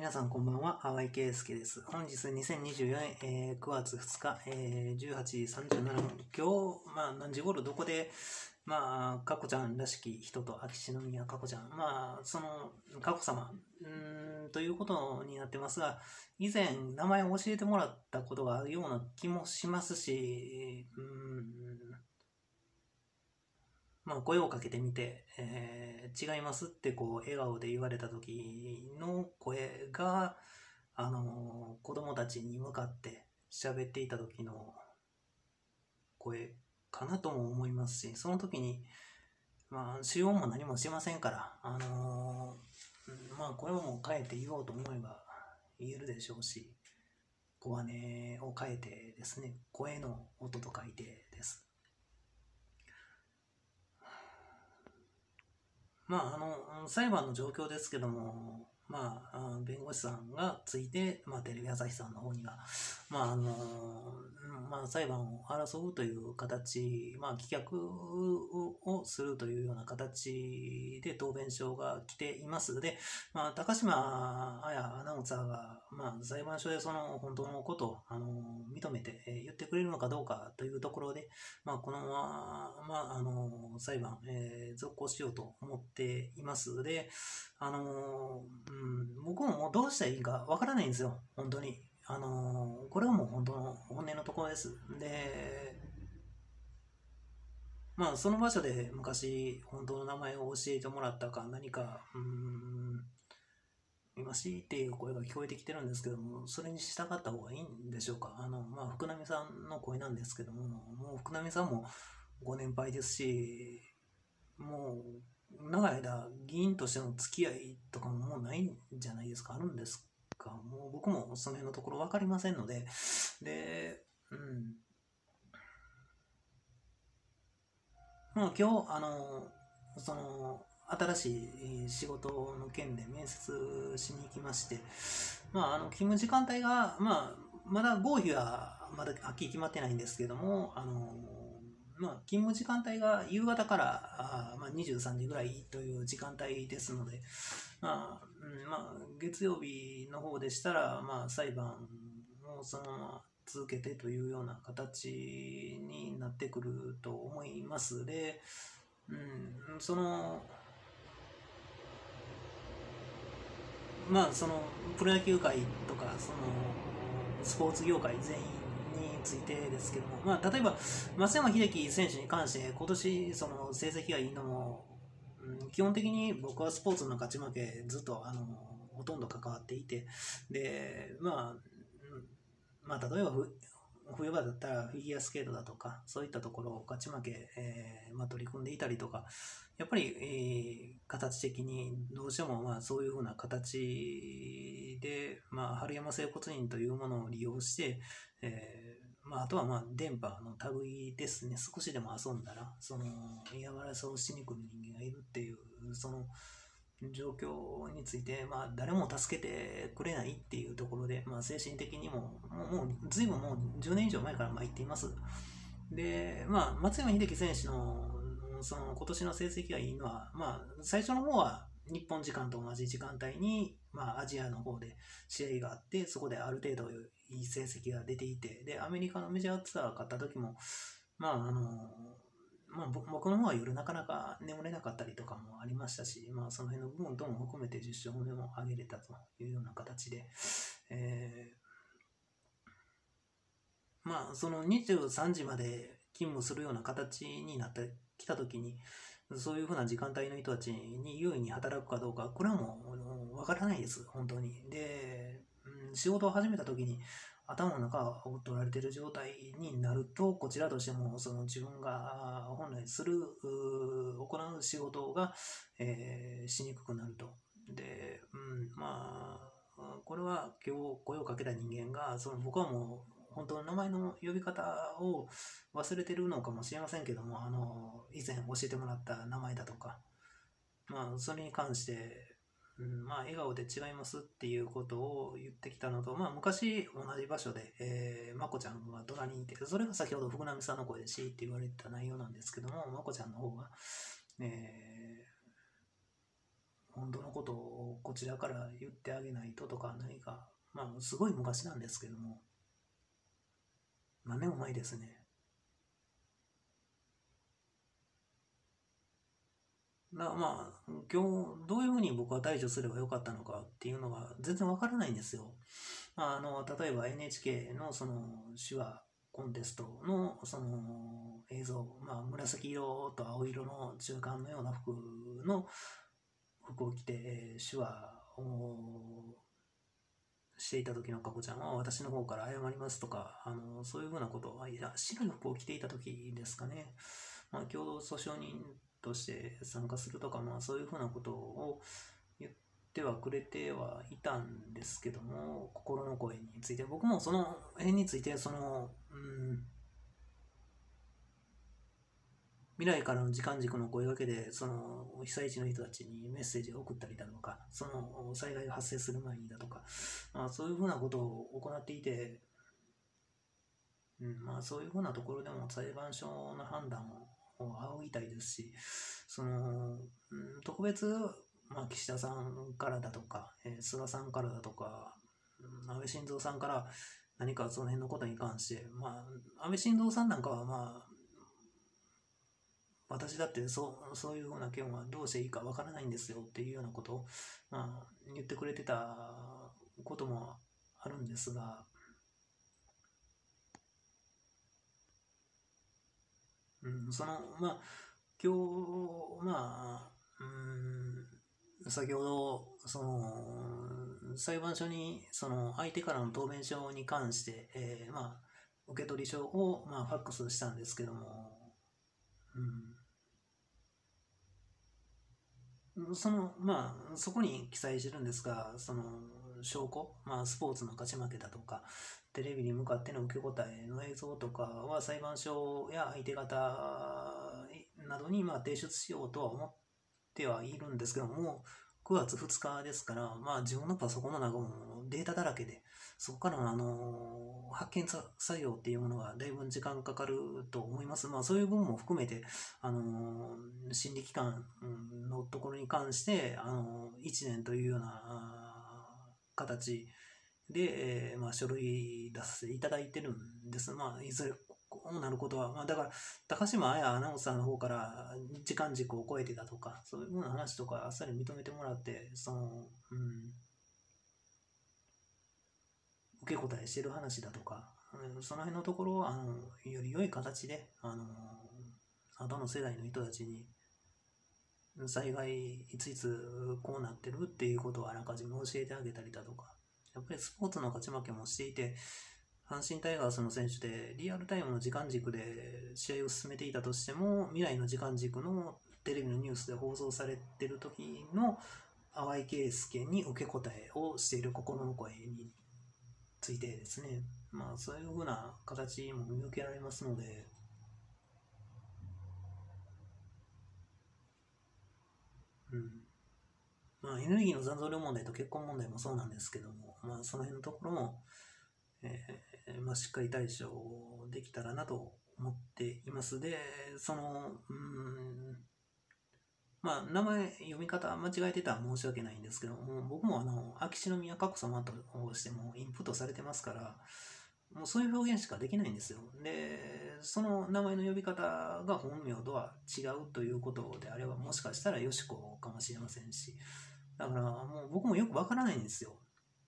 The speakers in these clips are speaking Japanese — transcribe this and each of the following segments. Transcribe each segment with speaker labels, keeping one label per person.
Speaker 1: 皆さんこんばんは、淡井圭介です。本日2024年、9月2日、18時37分。今日、何時頃どこで、佳子ちゃんらしき人と秋篠宮佳子ちゃん、その佳子様ということになってますが、以前名前を教えてもらったことがあるような気もしますし、声をかけてみて、違いますって笑顔で言われた時の声が、子供たちに向かって喋っていた時の声かなとも思いますし、その時に、使用も何もしませんから、声も変えて言おうと思えば言えるでしょうし、小金を変えてですね、声の音と書いてです。裁判の状況ですけども、弁護士さんがついて、テレビ朝日さんの方には、裁判を争うという形、棄却をするというような形で答弁書が来ていますので、高島彩アナウンサーが、裁判所でその本当のことを認めて言ってくれるのかどうかというところで、このまま、裁判、続行しようと思っていますで、僕ももうどうしたらいいかわからないんですよ、本当に。これはもう本当の本音のところです。で、その場所で昔、本当の名前を教えてもらったか、何か、今しっていう声が聞こえてきてるんですけども、それに従った方がいいんでしょうか。福波さんの声なんですけども、もう福波さんもご年配ですし、もう長い間議員としての付き合いとかももうないんじゃないですか。あるんですか。もう僕もその辺のところ分かりませんので、今日その新しい仕事の件で面接しに行きまして、勤務時間帯が、まだ合否はまだはっきり決まってないんですけども、勤務時間帯が夕方から23時ぐらいという時間帯ですので、月曜日の方でしたら、裁判をそのまま続けてというような形になってくると思いますで、そのプロ野球界とかそのスポーツ業界全員についてですけども、例えば松山英樹選手に関して今年その成績がいいのも、基本的に僕はスポーツの勝ち負けずっとほとんど関わっていて、で例えば冬場だったらフィギュアスケートだとかそういったところを勝ち負け、取り組んでいたりとか、やっぱり、形的にどうしてもそういうふうな形で、春山整骨院というものを利用して、あとは電波の類ですね、少しでも遊んだらその嫌がらせをしに来る人間がいるっていうその状況について、誰も助けてくれないっていうところで、精神的にももう随分もう10年以上前から言っています。で、松山英樹選手のその今年の成績がいいのは、最初の方は日本時間と同じ時間帯に、アジアの方で試合があって、そこである程度いい成績が出ていて、で、アメリカのメジャーツアー勝った時も、僕の方は夜なかなか眠れなかったりとかもありましたし、その辺の部分とも含めて10勝目も挙げれたというような形で、その23時まで勤務するような形になってきたときに、そういうふうな時間帯の人たちに優位に働くかどうか、これはもうわからないです、本当に。で、仕事を始めたときに頭の中を取られている状態になると、こちらとしてもその自分が本来行う仕事が、しにくくなると。で、これは今日声をかけた人間が、僕はもう本当の名前の呼び方を忘れてるのかもしれませんけども、以前教えてもらった名前だとか、それに関して、笑顔で違いますっていうことを言ってきたのと、昔同じ場所で、まこちゃんが隣にいて、それが先ほど福波さんの声でしって言われた内容なんですけども、まこちゃんの方が、 本当のことをこちらから言ってあげないととか何か、まあすごい昔なんですけども、何年も前ですね。まあ、今日どういうふうに僕は対処すればよかったのかっていうのが全然わからないんですよ。例えば NHK のその手話コンテストのその映像、紫色と青色の中間のような服を着て、手話をしていた時のかこちゃんは私の方から謝りますとか、そういうふうなことを、いや、白い服を着ていた時ですかね。共同訴訟人として参加するとか、そういうふうなことを言ってはくれてはいたんですけども、心の声について、僕もその辺について、未来からの時間軸の声掛けで、その被災地の人たちにメッセージを送ったりだとか、その災害が発生する前にだとか、そういうふうなことを行っていて、そういうふうなところでも裁判所の判断を仰ぎたいですし、特別、岸田さんからだとか、菅さんからだとか、安倍晋三さんから何かその辺のことに関して、安倍晋三さんなんかは私だってそういうふうな件はどうしていいかわからないんですよっていうようなことを、言ってくれてたこともあるんですが、今日、先ほど、裁判所に、相手からの答弁書に関して、受取書を、ファックスしたんですけども、そこに記載してるんですが、その証拠、スポーツの勝ち負けだとか、テレビに向かっての受け答えの映像とかは裁判所や相手方などに提出しようとは思ってはいるんですけども、9月2日ですから、自分のパソコンの中もデータだらけで、そこからの、発見作業っていうものがだいぶ時間かかると思います。そういう部分も含めて、審理期間のところに関して、1年というような形で、書類出させていただいてるんです。いずれこうなることは、だから、高島彩アナウンサーの方から時間軸を超えてたとか、そういうふうな話とかあっさり認めてもらって、受け答えしてる話だとか、その辺のところをより良い形で、後の世代の人たちに災害いついつこうなってるっていうことをあらかじめ教えてあげたりだとか、やっぱりスポーツの勝ち負けもしていて、阪神タイガースの選手でリアルタイムの時間軸で試合を進めていたとしても、未来の時間軸のテレビのニュースで放送されてる時の淡井圭介に受け答えをしている心の声についてですね、そういうふうな形も見受けられますので、エネルギーの残存量問題と結婚問題もそうなんですけども、その辺のところも、しっかり対処できたらなと思っています。で、名前、読み方間違えてたら申し訳ないんですけども、僕も秋篠宮佳子さまとしてもインプットされてますから、もうそういう表現しかできないんですよ。で、その名前の呼び方が本名とは違うということであれば、もしかしたらよしこかもしれませんし、だからもう僕もよくわからないんですよ。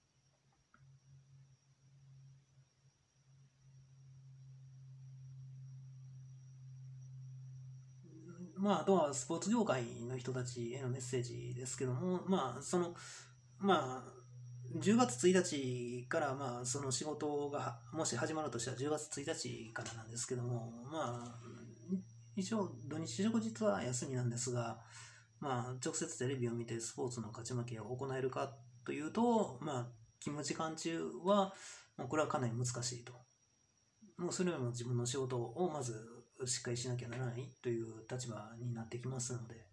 Speaker 1: あとはスポーツ業界の人たちへのメッセージですけども、10月1日から、その仕事がもし始まるとしたら10月1日からなんですけども、一応土日祝日は休みなんですが、直接テレビを見てスポーツの勝ち負けを行えるかというと、勤務時間中は、これはかなり難しいと。もうそれよりも自分の仕事をまずしっかりしなきゃならないという立場になってきますので、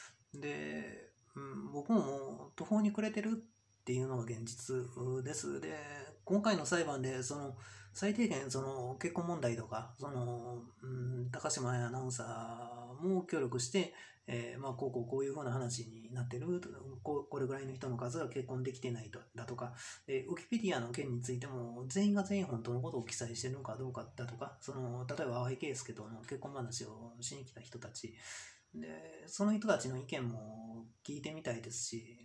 Speaker 1: 僕ももう途方に暮れてるっていうのが現実です。で、今回の裁判で最低限結婚問題とか高島彩アナウンサーも協力して、 こういうふうな話になってる、これぐらいの人の数が結婚できてないだとか、ウィキペディアの件についても全員が全員本当のことを記載してるのかどうかだとか、例えば淡井圭介との結婚話をしに来た人たちで、その人たちの意見も聞いてみたいですし、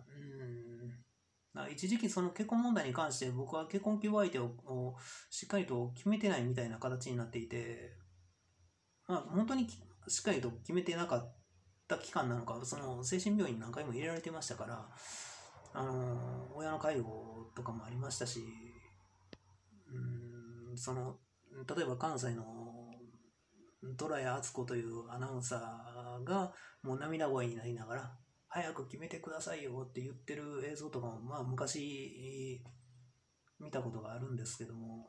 Speaker 1: 一時期その結婚問題に関して僕は結婚希望相手をしっかりと決めてないみたいな形になっていて、本当にしっかりと決めてなかった期間なのか、その精神病院に何回も入れられてましたから、親の介護とかもありましたし、例えば関西の虎谷敦子というアナウンサーがもう涙声になりながら早く決めてくださいよって言ってる映像とかも昔見たことがあるんですけども、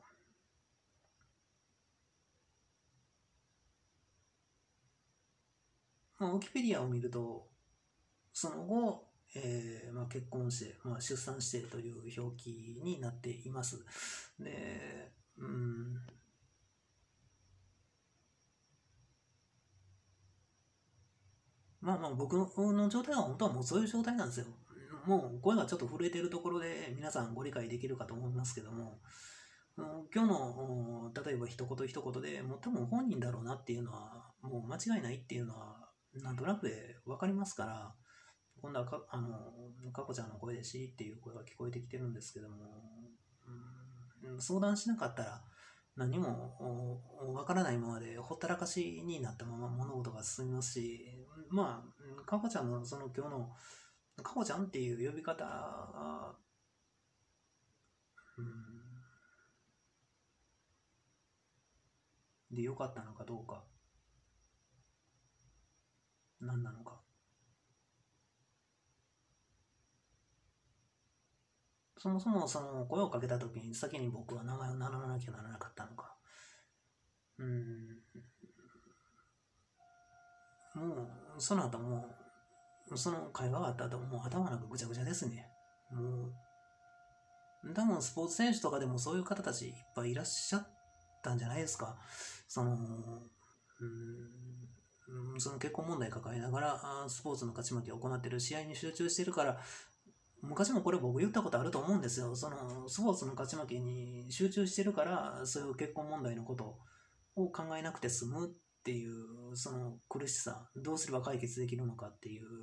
Speaker 1: ウィキペディアを見るとその後、結婚して、出産してという表記になっています。で、僕の状態は本当はもうそういう状態なんですよ。もう声がちょっと震えているところで皆さんご理解できるかと思いますけども、今日の例えば一言一言でもう多分本人だろうなっていうのはもう間違いないっていうのはなんとなくで分かりますから、今度はかこちゃんの声でしっていう声が聞こえてきてるんですけども、相談しなかったら何もわからないままでほったらかしになったまま物事が進みますし、かこちゃんの今日のかこちゃんっていう呼び方が、で良かったのかどうか、何なのか、そもそもその声をかけた時に先に僕は名前を名乗らなきゃならなかったのか、もうその後もその会話があった後もう頭なんかぐちゃぐちゃですね。もう多分スポーツ選手とかでもそういう方たちいっぱいいらっしゃったんじゃないですか。その結婚問題抱えながらスポーツの勝ち負けを行っている、試合に集中しているから、昔もこれ僕言ったことあると思うんですよ。スポーツの勝ち負けに集中してるからそういう結婚問題のことを考えなくて済むっていうその苦しさ、どうすれば解決できるのかっていう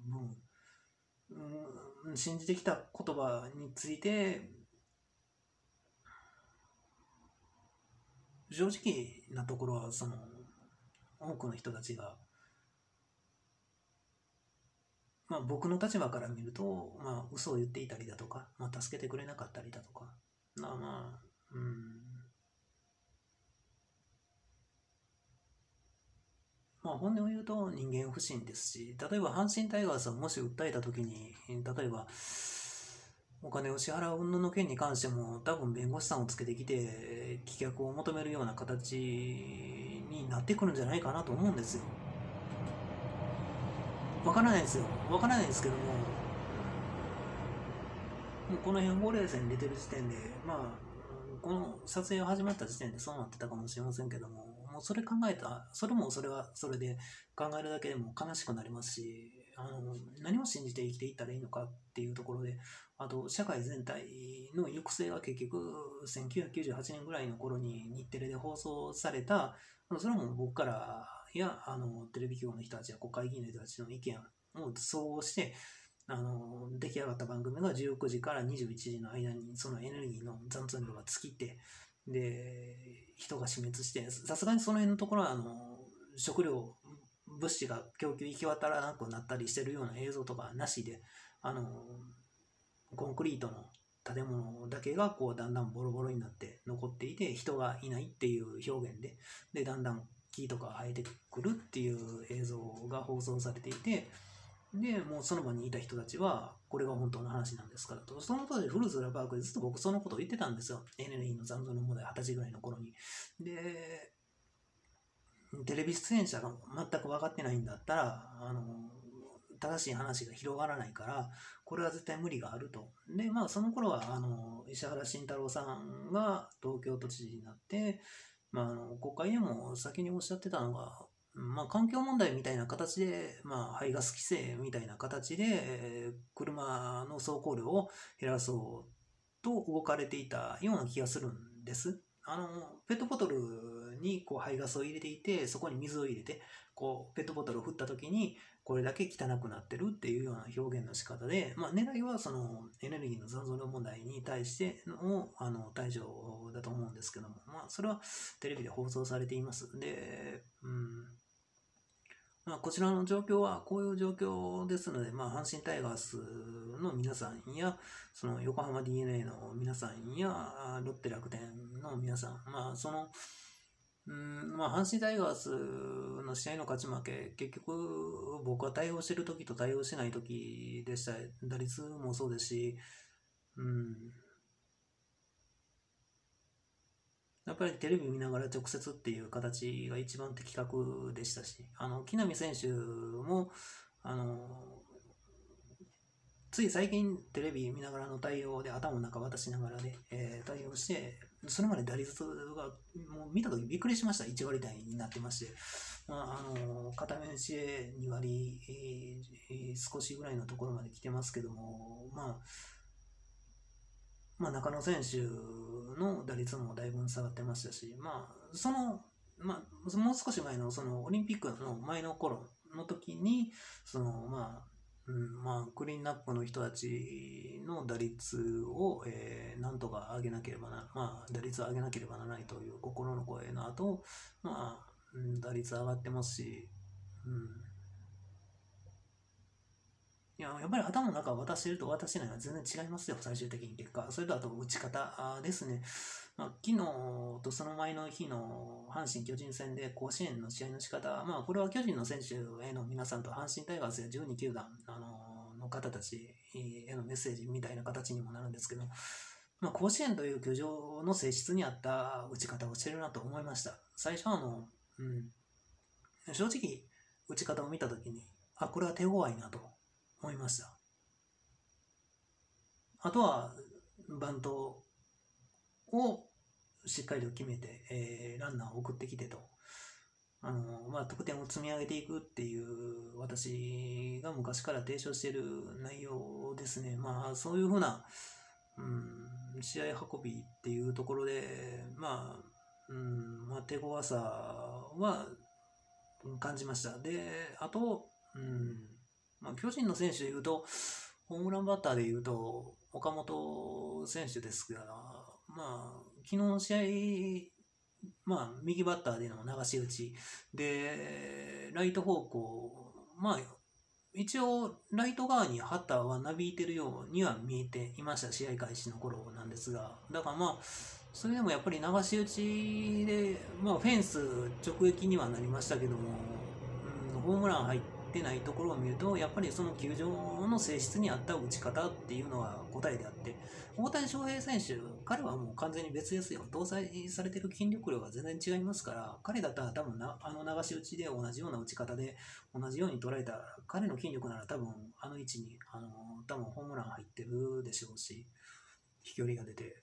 Speaker 1: 分、信じてきた言葉について正直なところは多くの人たちが、僕の立場から見ると、嘘を言っていたりだとか、助けてくれなかったりだとか、本音を言うと人間不信ですし、例えば阪神タイガースをもし訴えたときに、例えばお金を支払う云々の件に関しても多分弁護士さんをつけてきて棄却を求めるような形になってくるんじゃないかなと思うんですよ。わからないですよ。わからないですけども、もうこの辺法令線に出てる時点で、この撮影が始まった時点でそうなってたかもしれませんけども、もうそれ考えた、それはそれで考えるだけでも悲しくなりますし、何を信じて生きていったらいいのかっていうところで、あと社会全体の行く末は結局1998年ぐらいの頃に日テレで放送された、それも僕からやテレビ局の人たちや国会議員の人たちの意見を総合して出来上がった番組が19時から21時の間にそのエネルギーの残存量が尽きて、で人が死滅して、さすがにその辺のところは食料物資が供給行き渡らなくなったりしてるような映像とかなしで、コンクリートの建物だけがこうだんだんボロボロになって残っていて、人がいないっていう表現でだんだん木とか生えてくるっていう映像が放送されていて、でもうその場にいた人たちはこれが本当の話なんですからと、その当時フルーツラパークでずっと僕そのことを言ってたんですよ。エネルギーの残存の問題20歳ぐらいの頃に。でテレビ出演者が全く分かってないんだったら正しい話が広がらないから、これは絶対無理があると。でその頃は石原慎太郎さんが東京都知事になって、国会でも先におっしゃってたのが、 まあ、環境問題みたいな形で、まあ、排ガス規制みたいな形で、車の走行量を減らそうと動かれていたような気がするんです。ペットボトルにこう排ガスを入れていて、そこに水を入れて、こうペットボトルを振った時にこれだけ汚くなってるっていうような表現の仕方で、まあ、狙いはそのエネルギーの残存量問題に対しての対処だと思うんですけども、まあ、それはテレビで放送されています。で、まあ、こちらの状況はこういう状況ですので、まあ、阪神タイガースの皆さんや、その横浜 DNA の皆さんや、ロッテ楽天の皆さん、まあ、まあ、阪神タイガースの試合の勝ち負け、結局、僕は対応してる時と対応しない時でした。打率もそうですし、やっぱりテレビ見ながら直接っていう形が一番的確でしたし、木浪選手も、つい最近テレビ見ながらの対応で頭の中渡しながらで、対応して、それまで打率がもう見たときびっくりしました。1割台になってまして、まあ、片面試合2割、少しぐらいのところまで来てますけども、まあ、中野選手の打率もだいぶ下がってましたし、まあ、もう少し前のそのオリンピックの前の頃の時に、クリーンナップの人たちの打率を、なんとか上げなければ打率を上げなければならないという心の声の後、打率上がってますし、やっぱり頭の中を渡していると渡してないは全然違いますよ、最終的に結果。それとあと打ち方ですね。昨日とその前の日の阪神・巨人戦で甲子園の試合の仕方、これは巨人の選手への皆さんと阪神タイガースや12球団、の方たちへのメッセージみたいな形にもなるんですけど、甲子園という球場の性質に合った打ち方をしてるなと思いました。最初正直打ち方を見たときに、これは手強いなと思いました。あとはバントをしっかりと決めて、ランナーを送ってきてと、得点を積み上げていくっていう私が昔から提唱している内容ですね。そういうふうな、試合運びっていうところで、手強さは感じました。で、あと、巨人の選手でいうと、ホームランバッターでいうと、岡本選手ですが、昨日の試合、右バッターでの流し打ちで、ライト方向、一応、ライト側にハッターはなびいてるようには見えていました、試合開始の頃なんですが、だからそれでもやっぱり流し打ちで、フェンス直撃にはなりましたけども、ホームラン入ってないところを見ると、やっぱりその球場の性質に合った打ち方っていうのが答えであって、大谷翔平選手、彼はもう完全に別ですよ。搭載されてる筋力量が全然違いますから、彼だったら多分流し打ちで同じような打ち方で同じように捉えたら、彼の筋力なら多分あの位置に多分ホームラン入ってるでしょうし、飛距離が出て。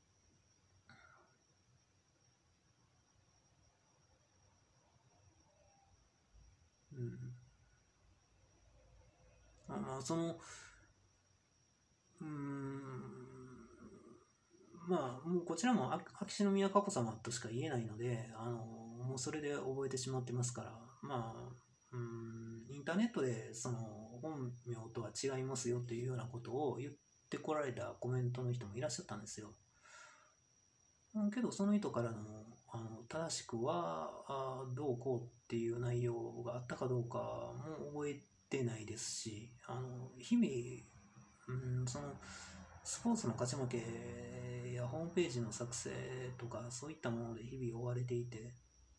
Speaker 1: そのもうこちらも秋篠宮佳子さまとしか言えないので、もうそれで覚えてしまってますから、インターネットでその本名とは違いますよっていうようなことを言ってこられたコメントの人もいらっしゃったんですよ。けどその人からの正しくはどうこうっていう内容があったかどうかも覚えてないですし、日々、そのスポーツの勝ち負けやホームページの作成とかそういったもので日々追われていて、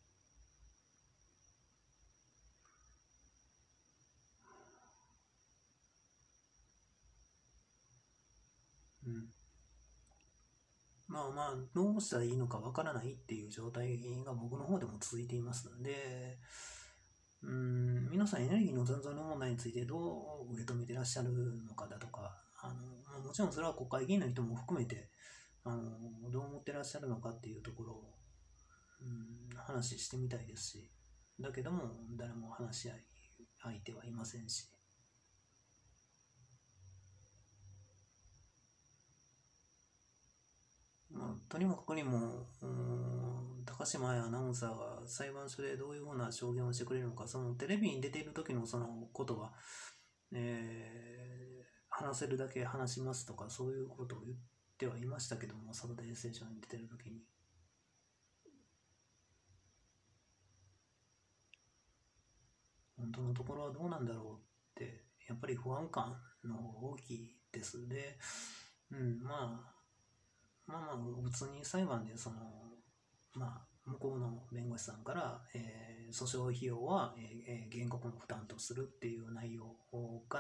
Speaker 1: どうしたらいいのかわからないっていう状態が僕の方でも続いていますので、皆さんエネルギーの残存の問題についてどう受け止めてらっしゃるのかだとか、もちろんそれは国会議員の人も含めてどう思ってらっしゃるのかっていうところを、話してみたいですし、 だけども誰も話し合い相手はいませんし、とにもかくにも高島彩アナウンサーが裁判所でどういうふうな証言をしてくれるのか、そのテレビに出ている時のそのことは、話せるだけ話しますとかそういうことを言ってはいましたけども、サタデーステーションに出てる時に本当のところはどうなんだろうってやっぱり不安感の方が大きいですで、普通に裁判で向こうの弁護士さんから、訴訟費用は、原告の負担とするっていう内容から、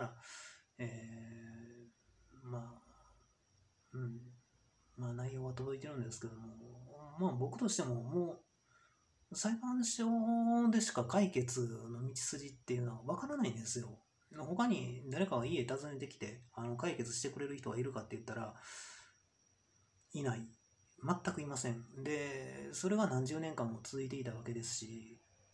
Speaker 1: 内容は届いてるんですけども、僕としてももう裁判所でしか解決の道筋っていうのは分からないんですよ。他に誰かが家訪ねてきて解決してくれる人がいるかって言ったらいない。全くいません。で、それが何十年間も続いていたわけですし、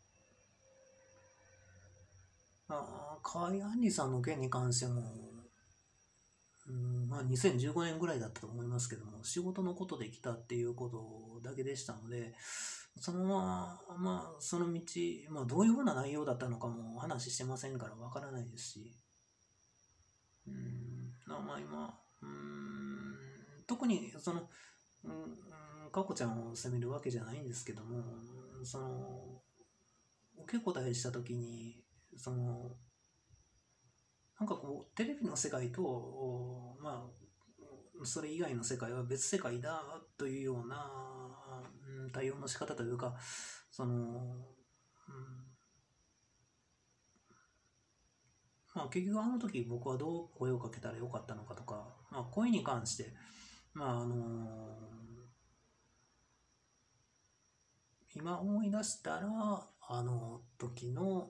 Speaker 1: 河合杏里さんの件に関しても、2015年ぐらいだったと思いますけども、仕事のことで来たっていうことだけでしたので、そのその道、どういうふうな内容だったのかも話してませんからわからないですし、特にその、かこちゃんを責めるわけじゃないんですけども、その受け答えした時にテレビの世界とそれ以外の世界は別世界だというような、対応の仕方というか、結局あの時僕はどう声をかけたらよかったのかとか、声に関して、今思い出したらあの時の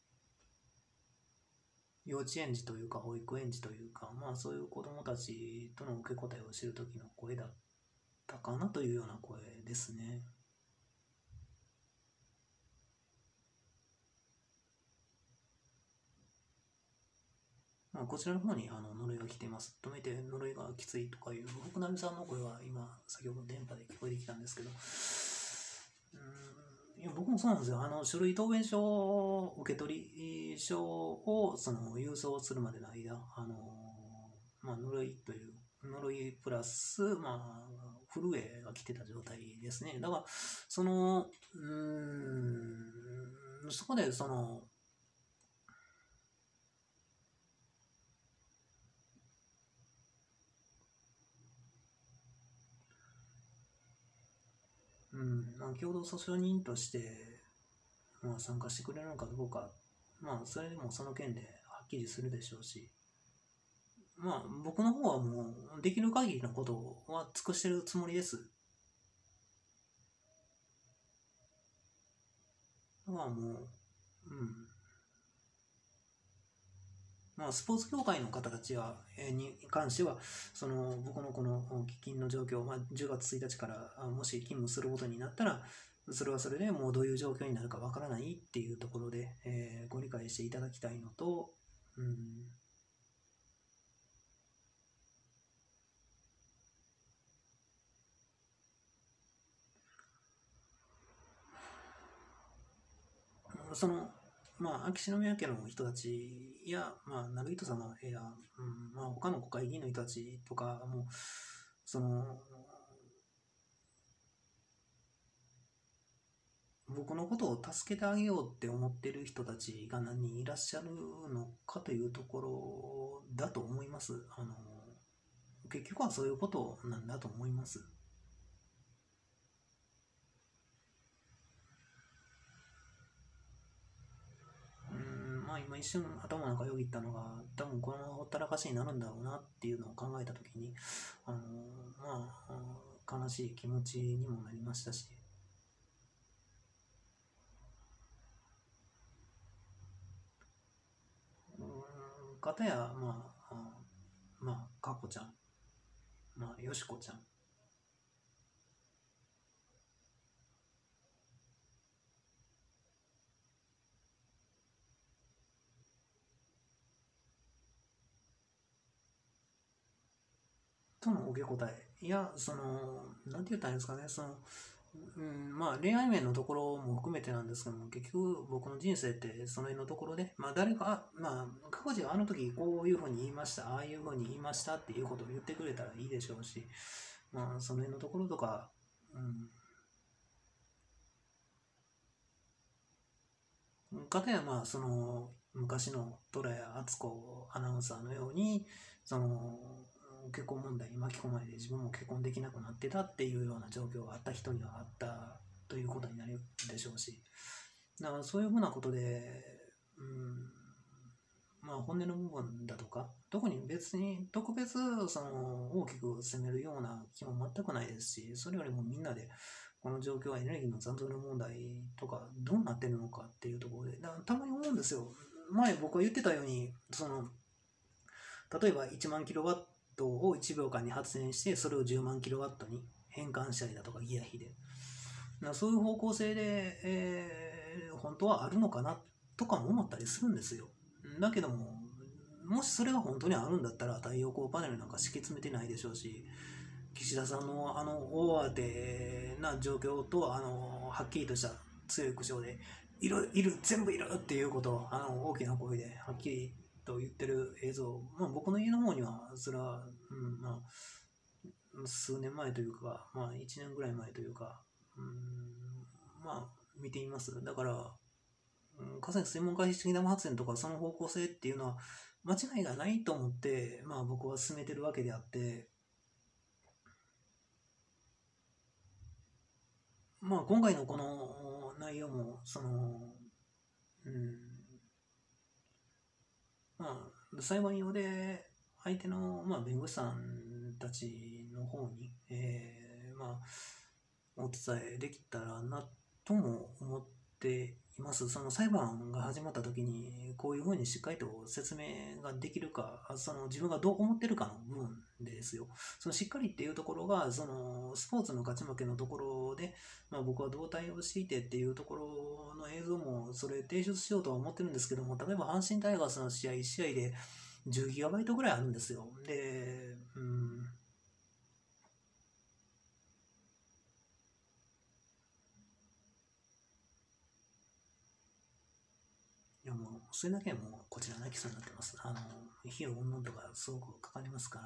Speaker 1: 幼稚園児というか保育園児というか、そういう子どもたちとの受け答えを知る時の声だったかなというような声ですね。こちらの方に呪いが来ています。止めて呪いがきついとかいう福波さんの声は今先ほど電波で聞こえてきたんですけど、いや僕もそうなんですよ。書類答弁書受取書を郵送するまでの間、呪いという呪いプラス震えが来てた状態ですね。だからそこで共同訴訟人として、参加してくれるのかどうか、それでもその件ではっきりするでしょうし、僕の方はもうできる限りのことは尽くしてるつもりです。もう、スポーツ協会の方たちに関しては僕のこの基金の状況、10月1日からもし勤務することになったらそれはそれでもうどういう状況になるかわからないっていうところで、ご理解していただきたいのと、秋篠宮家の人たちや、成人様や、他の国会議員の人たちとかも、僕のことを助けてあげようって思ってる人たちが何人いらっしゃるのかというところだと思います。結局はそういうことなんだと思います。今一瞬頭の中よぎったのが多分このままほったらかしになるんだろうなっていうのを考えた時に悲しい気持ちにもなりましたし、かたやかこちゃん、よしこちゃん、 受け答えや、なんて言ったらいいんですかね、まあ恋愛面のところも含めてなんですけども、結局僕の人生ってその辺のところで、まあ誰か、まあ各自はあの時こういうふうに言いました、ああいうふうに言いましたっていうことを言ってくれたらいいでしょうし、まあその辺のところとか、かたやまあ昔の虎谷敦子アナウンサーのように、その結婚問題に巻き込まれて自分も結婚できなくなってたっていうような状況があった人にはあったということになるでしょうし、だからそういうふうなことで、まあ本音の部分だとか、特に別に特別大きく責めるような気も全くないですし、それよりもみんなでこの状況はエネルギーの残存の問題とかどうなってるのかっていうところで、たまに思うんですよ。前僕が言ってたように、例えば1万キロワットを1秒間に発電して、それを10万キロワットに変換したりだとか、ギア比で。そういう方向性で、本当はあるのかなとかも思ったりするんですよ。だけども、もしそれが本当にあるんだったら太陽光パネルなんか敷き詰めてないでしょうし、岸田さんの大当てな状況とはっきりとした強い口調でいる全部いるっていうことを大きな声ではっきりと言ってる映像、まあ、僕の家の方にはそれは、まあ、数年前というか、まあ、1年ぐらい前というか、まあ見ています。だから河川水門回避式ダム発電とかその方向性っていうのは間違いがないと思って、まあ、僕は進めてるわけであって、まあ、今回のこの内容もまあ、裁判用で相手の、まあ、弁護士さんたちの方に、まあ、お伝えできたらなとも思っています。その裁判が始まった時にこういうふうにしっかりと説明ができるか、自分がどう思ってるかの部分ですよ。そのしっかりっていうところがスポーツの勝ち負けのところで、まあ、僕はどう対応していてっていうところの映像もそれ提出しようとは思ってるんですけども、例えば阪神タイガースの試合1試合で10ギガバイトぐらいあるんですよ。で、いやもうそれだけもうこちら泣きそうになってます。費用云々とかすごくかかりますから、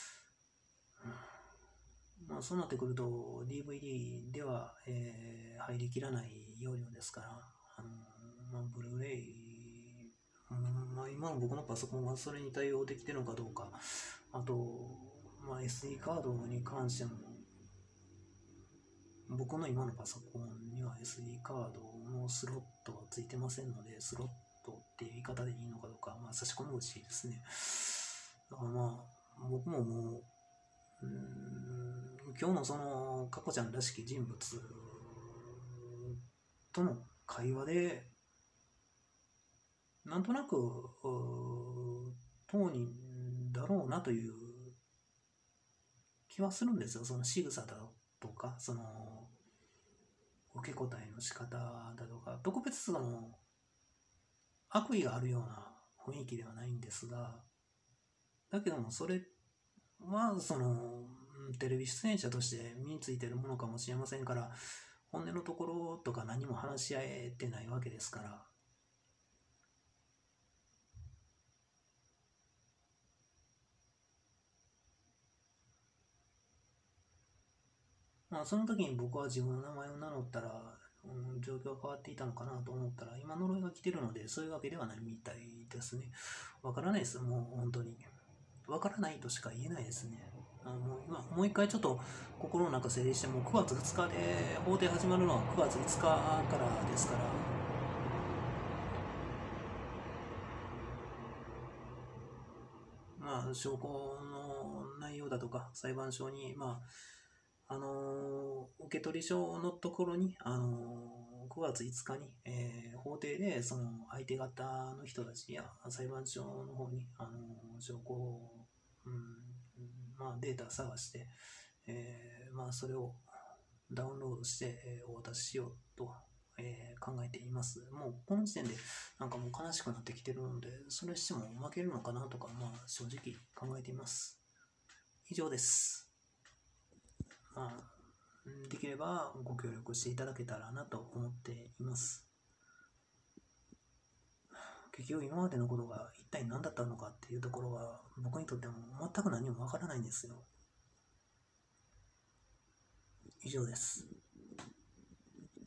Speaker 1: まあ、そうなってくると DVD では、入りきらない容量ですから、まあ、ブルーレイ、まあ、今の僕のパソコンはそれに対応できてるのかどうか、あと、まあ、SD カードに関しても、僕の今のパソコンには SD カードのスロットはついてませんので、スロットっていう言い方でいいのかどうか、まあ、差し込み口ですね。だからまあ、僕ももう、今日のその佳子ちゃんらしき人物との会話でなんとなく当人だろうなという気はするんですよ。その仕草だとか受け答えの仕方だとか、特別悪意があるような雰囲気ではないんですが、だけどもそれはテレビ出演者として身についているものかもしれませんから、本音のところとか何も話し合えてないわけですから、まあその時に僕は自分の名前を名乗ったら、状況が変わっていたのかなと思ったら、今呪いが来てるのでそういうわけではないみたいですね。わからないです、もう本当に。わからないとしか言えないですね。もう一回ちょっと心の中整理して、もう9月2日で法廷始まるのは9月5日からですから、まあ証拠の内容だとか裁判所に受取書のところに、9月5日に、法廷でその相手方の人たちや裁判所の方に、証拠を、データ探して、それをダウンロードして、お渡ししようと、考えています。もうこの時点でなんかもう悲しくなってきてるので、それしても負けるのかなとか、正直考えています。 以上です。まあ、できればご協力していただけたらなと思っています。結局今までのことが一体何だったのかっていうところは僕にとっても全く何もわからないんですよ。以上です。